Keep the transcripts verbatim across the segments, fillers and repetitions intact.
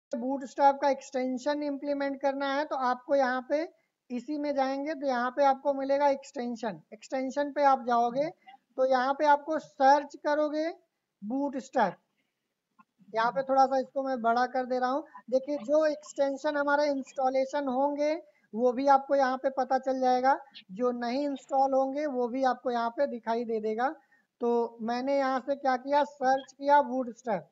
Bootstrap का extension implement करना है तो आपको यहाँ पे इसी में जाएंगे तो यहाँ पे आपको मिलेगा एक्सटेंशन। एक्सटेंशन पे आप जाओगे तो यहाँ पे आपको सर्च करोगे बूटस्ट्रैप। यहाँ पे थोड़ा सा इसको मैं बड़ा कर दे रहा हूँ। देखिए जो एक्सटेंशन हमारे इंस्टॉलेशन होंगे वो भी आपको यहाँ पे पता चल जाएगा, जो नहीं इंस्टॉल होंगे वो भी आपको यहाँ पे दिखाई दे देगा। तो मैंने यहाँ से क्या किया, सर्च किया बूटस्ट्रैप।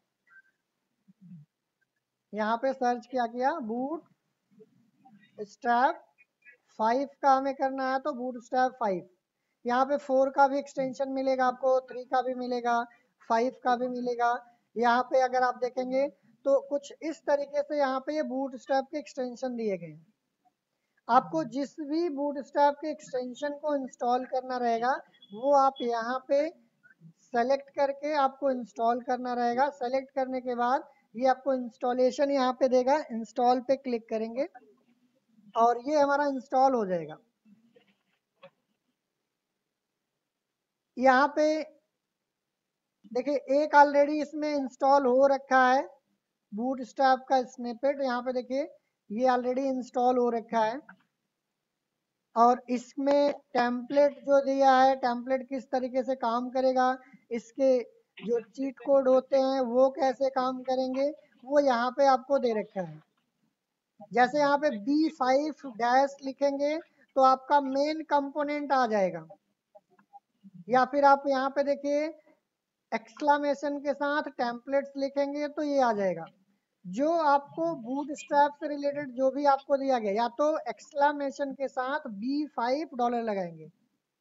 यहाँ पे सर्च क्या किया, बूट स्ट्रैप फाइव का हमें करना है तो बूट स्ट्रैप फाइव। यहाँ पे फोर का भी एक्सटेंशन मिलेगा आपको, थ्री का भी मिलेगा, फाइव का भी मिलेगा। यहाँ पे अगर आप देखेंगे तो कुछ इस तरीके से यहाँ पे ये बूट स्ट्रैप के एक्सटेंशन दिए गए हैं। आपको जिस भी बूट स्ट्रैप के एक्सटेंशन को इंस्टॉल करना रहेगा वो आप यहाँ पे सेलेक्ट करके आपको इंस्टॉल करना रहेगा। सेलेक्ट करने के बाद ये आपको इंस्टॉलेशन यहाँ पे देगा, इंस्टॉल पे क्लिक करेंगे और ये हमारा इंस्टॉल हो जाएगा। यहाँ पे देखिए एक ऑलरेडी इसमें इंस्टॉल हो रखा है बूटस्ट्रैप का स्निपेट। यहाँ पे देखिए ये ऑलरेडी इंस्टॉल हो रखा है और इसमें टेम्पलेट जो दिया है, टेम्पलेट किस तरीके से काम करेगा, इसके जो चीट कोड होते हैं वो कैसे काम करेंगे वो यहाँ पे आपको दे रखा है। जैसे यहाँ पे बी फाइव डैश लिखेंगे तो आपका मेन कंपोनेंट आ जाएगा, या फिर आप यहाँ पे देखिए एक्सक्लामेशन के साथ टेम्पलेट्स लिखेंगे तो ये आ जाएगा। जो आपको बूटस्ट्रैप से रिलेटेड जो भी आपको दिया गया, या तो एक्सक्लामेशन के साथ बी फाइव डॉलर लगाएंगे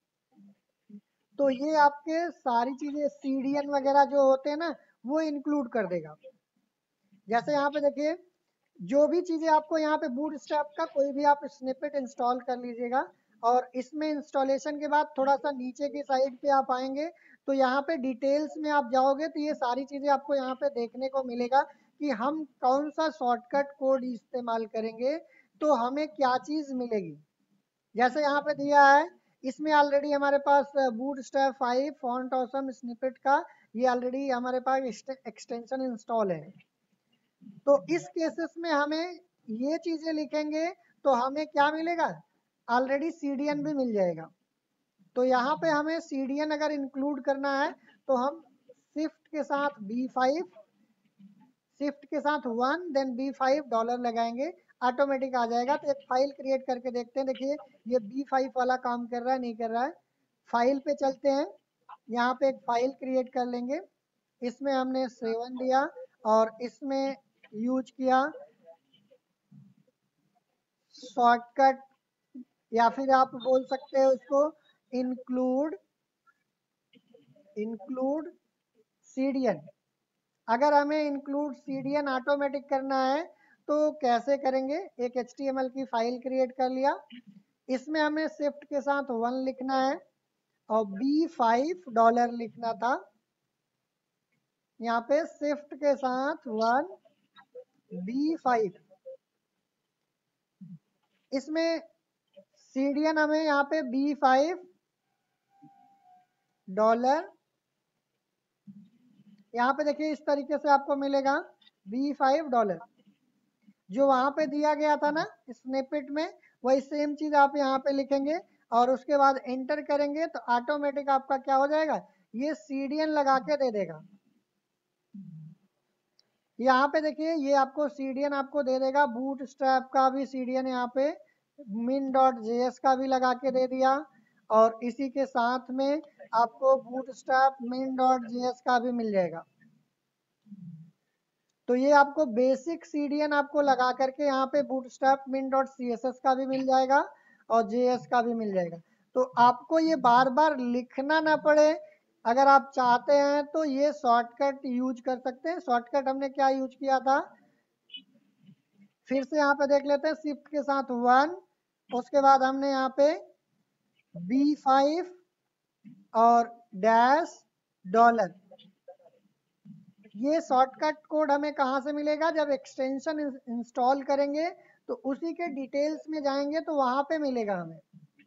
तो ये आपके सारी चीजें सीडीएन वगैरह जो होते हैं ना वो इंक्लूड कर देगा। जैसे यहाँ पे देखिए जो भी चीजें आपको यहाँ पे बूटस्ट्रैप का कोई भी आप स्निपेट इंस्टॉल कर लीजिएगा और इसमें इंस्टॉलेशन के बाद थोड़ा सा नीचे की साइड पे आप आएंगे तो यहाँ पे डिटेल्स में आप जाओगे तो ये सारी चीजें आपको यहाँ पे देखने को मिलेगा कि हम कौन सा शॉर्टकट कोड इस्तेमाल करेंगे तो हमें क्या चीज मिलेगी। जैसे यहाँ पे दिया है इसमें ऑलरेडी हमारे पास Bootstrap five font awesome snippet का ये ऑलरेडी हमारे पास एक्सटेंशन इंस्टॉल है। तो इस केसेस में हमें ये चीजें लिखेंगे तो हमें क्या मिलेगा, ऑलरेडी सीडीएन भी मिल जाएगा। तो यहाँ पे हमें सीडीएन अगर इंक्लूड करना है तो हम शिफ्ट के साथ बी फाइव, शिफ्ट के साथ one then B five dollar लगाएंगे, ऑटोमेटिक आ जाएगा। तो एक फाइल क्रिएट करके देखते हैं, देखिए ये बी फाइव वाला काम कर रहा है नहीं कर रहा है। फाइल पे चलते हैं, यहाँ पे एक फाइल क्रिएट कर लेंगे। इसमें हमने सेवन दिया और इसमें यूज किया शॉर्टकट, या फिर आप बोल सकते हो इसको इंक्लूड इंक्लूड सीडीएन। अगर हमें इंक्लूड सीडीएन ऑटोमेटिक करना है तो कैसे करेंगे, एक एचटीएमएल की फाइल क्रिएट कर लिया, इसमें हमें शिफ्ट के साथ वन लिखना है और बी फाइव डॉलर लिखना था। यहाँ पे शिफ्ट के साथ वन बी फाइव, इसमें सीडीएन हमें यहाँ पे बी फाइव डॉलर, यहाँ पे देखिए इस तरीके से आपको मिलेगा बी फाइव डॉलर। जो वहां पे दिया गया था ना स्निपेट में वही सेम चीज आप यहाँ पे लिखेंगे और उसके बाद एंटर करेंगे तो ऑटोमेटिक आपका क्या हो जाएगा, ये सीडीएन लगा के दे देगा। यहाँ पे देखिए ये आपको सीडीएन आपको दे देगा, बूट स्ट्रैप का भी सीडीएन यहाँ पे min डॉट जेएस का भी लगा के दे दिया और इसी के साथ में आपको Bootstrap min dot JS का भी मिल जाएगा। तो ये आपको बेसिक सीडीएन आपको लगा करके यहाँ पे बूटस्ट्रैप min डॉट सीएसएस का भी मिल जाएगा और जेएस का भी मिल जाएगा। तो आपको ये बार बार लिखना ना पड़े, अगर आप चाहते हैं तो ये शॉर्टकट यूज कर सकते हैं। शॉर्टकट हमने क्या यूज किया था, फिर से यहाँ पे देख लेते हैं, शिफ्ट के साथ वन, उसके बाद हमने यहाँ पे बी फाइव और डैश डॉलर। ये शॉर्टकट कोड हमें कहाँ से मिलेगा, जब एक्सटेंशन इंस्टॉल करेंगे तो उसी के डिटेल्स में जाएंगे तो वहां पे मिलेगा हमें।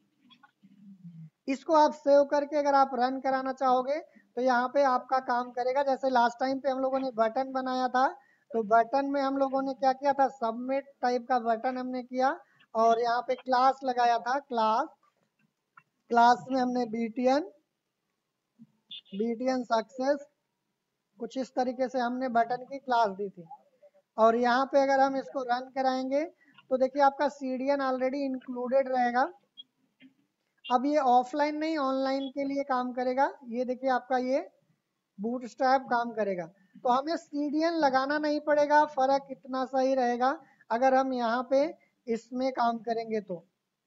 इसको आप सेव करके अगर आप रन कराना चाहोगे तो यहाँ पे आपका काम करेगा। जैसे लास्ट टाइम पे हम लोगों ने बटन बनाया था तो बटन में हम लोगों ने क्या किया था, सबमिट टाइप का बटन हमने किया और यहाँ पे क्लास लगाया था, क्लास क्लास में हमने बीटीएन बीटीएन सक्सेस कुछ इस तरीके से हमने बटन की क्लास दी थी। और यहाँ पे अगर हम इसको रन कराएंगे तो देखिए आपका सीडीएन ऑलरेडी इंक्लूडेड रहेगा। अब ये ऑफलाइन नहीं ऑनलाइन के लिए काम करेगा। ये देखिए आपका ये बूटस्ट्रैप काम करेगा, तो हमें सीडीएन लगाना नहीं पड़ेगा, फर्क इतना सही रहेगा अगर हम यहाँ पे इसमें काम करेंगे तो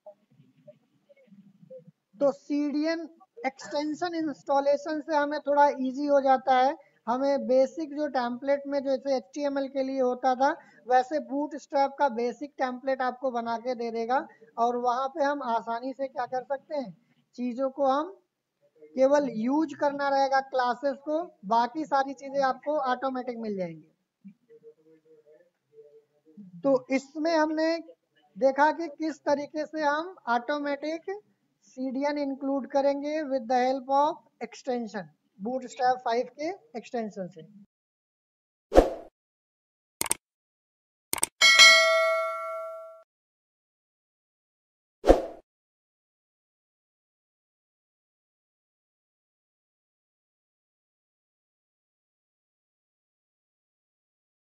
तो सीडीएन एक्सटेंशन इंस्टॉलेशन से हमें थोड़ा इजी हो जाता है। हमें बेसिक जो टेम्पलेट में जैसे एचटीएमएल के लिए होता था वैसे बूटस्ट्रैप का बेसिक टेम्पलेट आपको बना के दे देगा और वहां पे हम आसानी से क्या कर सकते हैं, चीजों को हम केवल यूज करना रहेगा क्लासेस को, बाकी सारी चीजें आपको ऑटोमेटिक मिल जाएंगी। तो इसमें हमने देखा कि किस तरीके से हम ऑटोमेटिक सीडीएन इंक्लूड करेंगे with the help of extension Bootstrap five के एक्सटेंशन से।